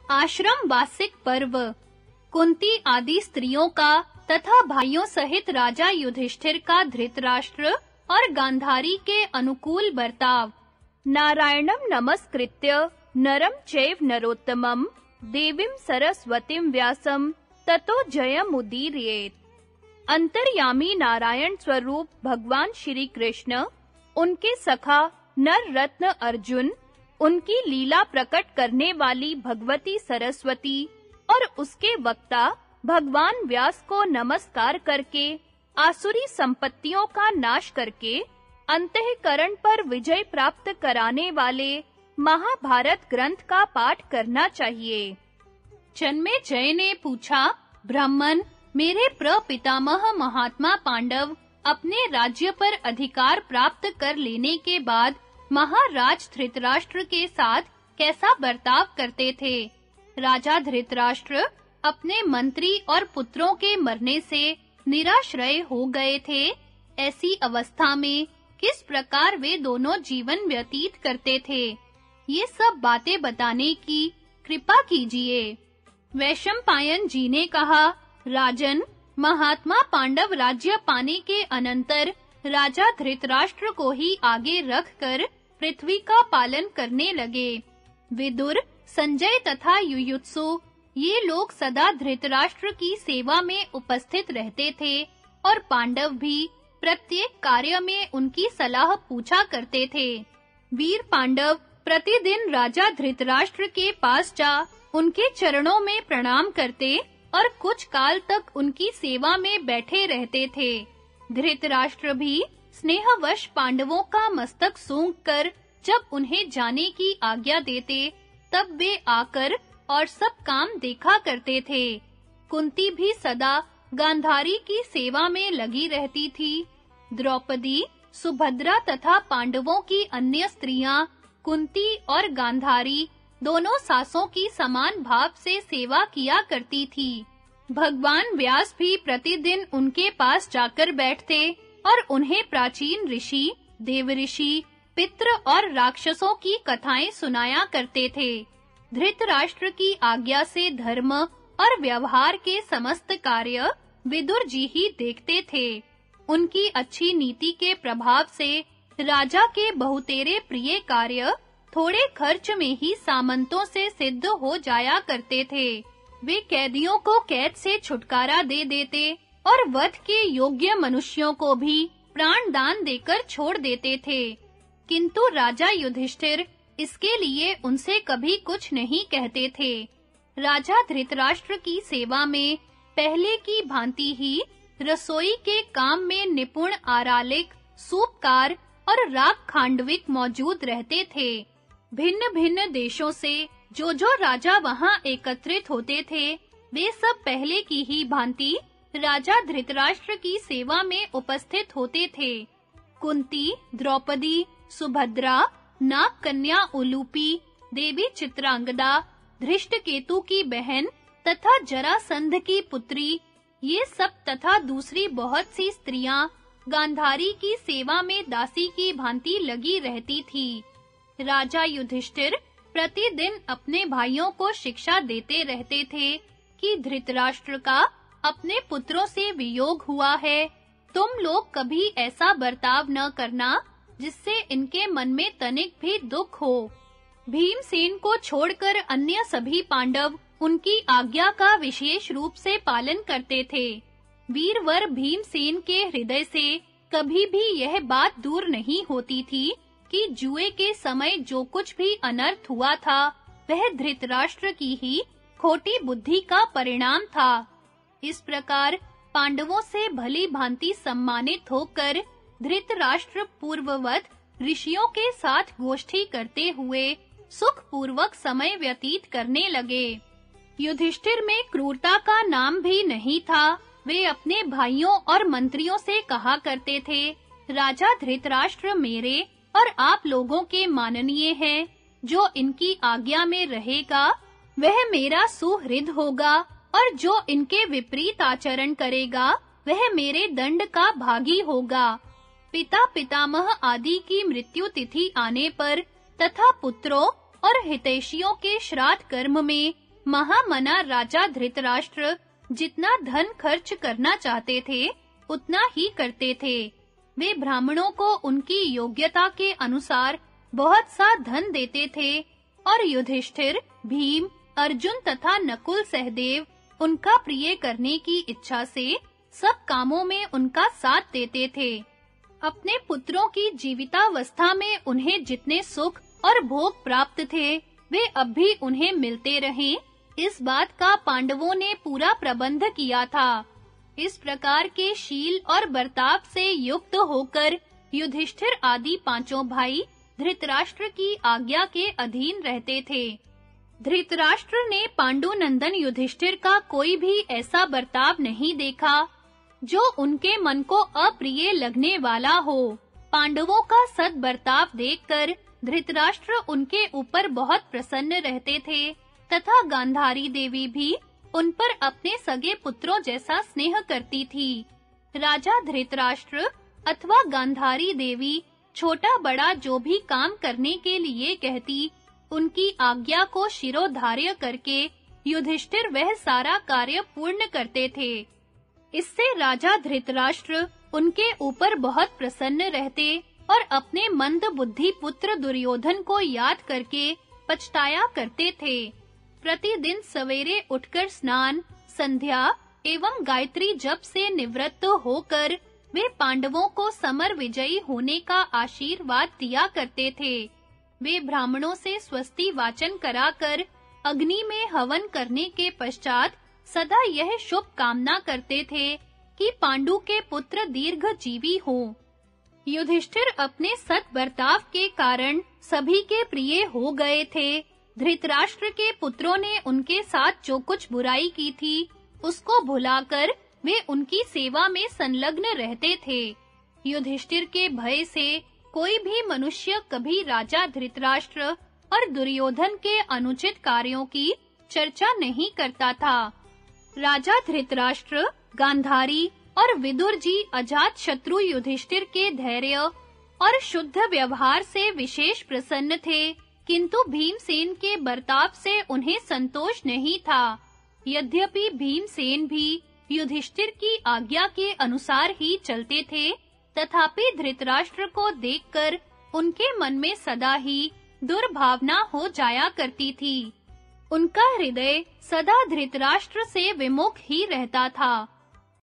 आश्रम वासिक पर्व। कुंती आदि स्त्रियों का तथा भाइयों सहित राजा युधिष्ठिर का धृतराष्ट्र और गांधारी के अनुकूल बर्ताव। नारायणं नमस्कृत्य नरं चैव नरोत्तमं देवीं सरस्वतीं व्यासं ततो जयमुदीरयेत्। अंतर्यामी नारायण स्वरूप भगवान श्री कृष्ण, उनके सखा नर रत्न अर्जुन, उनकी लीला प्रकट करने वाली भगवती सरस्वती और उसके वक्ता भगवान व्यास को नमस्कार करके आसुरी संपत्तियों का नाश करके अंतःकरण पर विजय प्राप्त कराने वाले महाभारत ग्रंथ का पाठ करना चाहिए। जन्मेजय ने पूछा, ब्राह्मण, मेरे प्रपितामह महात्मा पांडव अपने राज्य पर अधिकार प्राप्त कर लेने के बाद महाराज धृतराष्ट्र के साथ कैसा बर्ताव करते थे? राजा अपने मंत्री और पुत्रों के मरने से निराश्रय हो गए थे। ऐसी अवस्था में किस प्रकार वे दोनों जीवन व्यतीत करते थे? ये सब बातें बताने की कृपा कीजिए। वैशंपायन जी ने कहा, राजन, महात्मा पांडव राज्य पाने के अनंतर राजा धृतराष्ट्र को ही आगे रखकर पृथ्वी का पालन करने लगे। विदुर, संजय तथा युयुत्सु ये लोग सदा धृतराष्ट्र की सेवा में उपस्थित रहते थे और पांडव भी प्रत्येक कार्य में उनकी सलाह पूछा करते थे। वीर पांडव प्रतिदिन राजा धृतराष्ट्र के पास जा उनके चरणों में प्रणाम करते और कुछ काल तक उनकी सेवा में बैठे रहते थे। धृतराष्ट्र भी स्नेहवश पांडवों का मस्तक सूंघकर जब उन्हें जाने की आज्ञा देते, तब वे आकर और सब काम देखा करते थे। कुंती भी सदा गांधारी की सेवा में लगी रहती थी। द्रौपदी, सुभद्रा तथा पांडवों की अन्य स्त्रियां कुंती और गांधारी दोनों सासों की समान भाव से सेवा किया करती थी। भगवान व्यास भी प्रतिदिन उनके पास जाकर बैठते और उन्हें प्राचीन ऋषि, देवऋषि, पितृ और राक्षसों की कथाएं सुनाया करते थे। धृतराष्ट्र की आज्ञा से धर्म और व्यवहार के समस्त कार्य विदुर जी ही देखते थे। उनकी अच्छी नीति के प्रभाव से राजा के बहुतेरे प्रिय कार्य थोड़े खर्च में ही सामंतों से सिद्ध हो जाया करते थे। वे कैदियों को कैद से छुटकारा दे देते और वध के योग्य मनुष्यों को भी प्राण दान देकर छोड़ देते थे। किंतु राजा युधिष्ठिर इसके लिए उनसे कभी कुछ नहीं कहते थे। राजा धृतराष्ट्र की सेवा में पहले की भांति ही रसोई के काम में निपुण आरालिक, सूपकार और राग खांडविक मौजूद रहते थे। भिन्न-भिन्न देशों से जो राजा वहां एकत्रित होते थे, वे सब पहले की ही भांति राजा धृतराष्ट्र की सेवा में उपस्थित होते थे। कुंती, द्रौपदी, सुभद्रा, नाग कन्या उलूपी, देवी चित्रांगदा, धृष्टकेतु की बहन तथा जरासंध की पुत्री, ये सब तथा दूसरी बहुत सी स्त्रियां गांधारी की सेवा में दासी की भांति लगी रहती थी। राजा युधिष्ठिर प्रतिदिन अपने भाइयों को शिक्षा देते रहते थे कि धृतराष्ट्र का अपने पुत्रों से वियोग हुआ है। तुम लोग कभी ऐसा बर्ताव न करना जिससे इनके मन में तनिक भी दुख हो। भीमसेन को छोड़कर अन्य सभी पांडव उनकी आज्ञा का विशेष रूप से पालन करते थे। वीरवर भीमसेन के हृदय से कभी भी यह बात दूर नहीं होती थी कि जुए के समय जो कुछ भी अनर्थ हुआ था, वह धृतराष्ट्र की ही खोटी बुद्धि का परिणाम था। इस प्रकार पांडवों से भली भांति सम्मानित होकर धृतराष्ट्र पूर्ववत ऋषियों के साथ गोष्ठी करते हुए सुख पूर्वक समय व्यतीत करने लगे। युधिष्ठिर में क्रूरता का नाम भी नहीं था। वे अपने भाइयों और मंत्रियों से कहा करते थे, राजा धृतराष्ट्र मेरे और आप लोगों के माननीय हैं। जो इनकी आज्ञा में रहेगा वह मेरा सुहृद होगा और जो इनके विपरीत आचरण करेगा वह मेरे दंड का भागी होगा। पिता पितामह आदि की मृत्यु तिथि आने पर तथा पुत्रों और हितैषियों के श्राद्ध कर्म में महामना राजा धृतराष्ट्र जितना धन खर्च करना चाहते थे, उतना ही करते थे। वे ब्राह्मणों को उनकी योग्यता के अनुसार बहुत सा धन देते थे और युधिष्ठिर, भीम, अर्जुन तथा नकुल सहदेव उनका प्रिय करने की इच्छा से सब कामों में उनका साथ देते थे। अपने पुत्रों की जीवितावस्था में उन्हें जितने सुख और भोग प्राप्त थे, वे अब भी उन्हें मिलते रहे, इस बात का पांडवों ने पूरा प्रबंध किया था। इस प्रकार के शील और बर्ताव से युक्त होकर युधिष्ठिर आदि पांचों भाई धृतराष्ट्र की आज्ञा के अधीन रहते थे। धृतराष्ट्र ने पांडुनंदन युधिष्ठिर का कोई भी ऐसा बर्ताव नहीं देखा जो उनके मन को अप्रिय लगने वाला हो। पांडवों का सद बर्ताव देखकर धृतराष्ट्र उनके ऊपर बहुत प्रसन्न रहते थे तथा गांधारी देवी भी उन पर अपने सगे पुत्रों जैसा स्नेह करती थी। राजा धृतराष्ट्र अथवा गांधारी देवी छोटा बड़ा जो भी काम करने के लिए कहती, उनकी आज्ञा को शिरोधार्य करके युधिष्ठिर वह सारा कार्य पूर्ण करते थे। इससे राजा धृतराष्ट्र उनके ऊपर बहुत प्रसन्न रहते और अपने मंद बुद्धि पुत्र दुर्योधन को याद करके पछताया करते थे। प्रतिदिन सवेरे उठकर स्नान, संध्या एवं गायत्री जप से निवृत्त होकर वे पांडवों को समर विजयी होने का आशीर्वाद दिया करते थे। वे ब्राह्मणों से स्वस्ति वाचन कराकर अग्नि में हवन करने के पश्चात सदा यह शुभ कामना करते थे कि पांडु के पुत्र दीर्घजीवी हों। युधिष्ठिर अपने सत् बर्ताव के कारण सभी के प्रिय हो गए थे। धृतराष्ट्र के पुत्रों ने उनके साथ जो कुछ बुराई की थी, उसको भुलाकर वे उनकी सेवा में संलग्न रहते थे। युधिष्ठिर के भय से कोई भी मनुष्य कभी राजा धृतराष्ट्र और दुर्योधन के अनुचित कार्यों की चर्चा नहीं करता था। राजा धृतराष्ट्र, गांधारी और विदुर जी अजात शत्रु युधिष्ठिर के धैर्य और शुद्ध व्यवहार से विशेष प्रसन्न थे, किंतु भीमसेन के बर्ताव से उन्हें संतोष नहीं था। यद्यपि भीमसेन भी युधिष्ठिर की आज्ञा के अनुसार ही चलते थे, तथापि धृतराष्ट्र को देखकर उनके मन में सदा ही दुर्भावना हो जाया करती थी। उनका हृदय सदा धृतराष्ट्र से विमुख ही रहता था।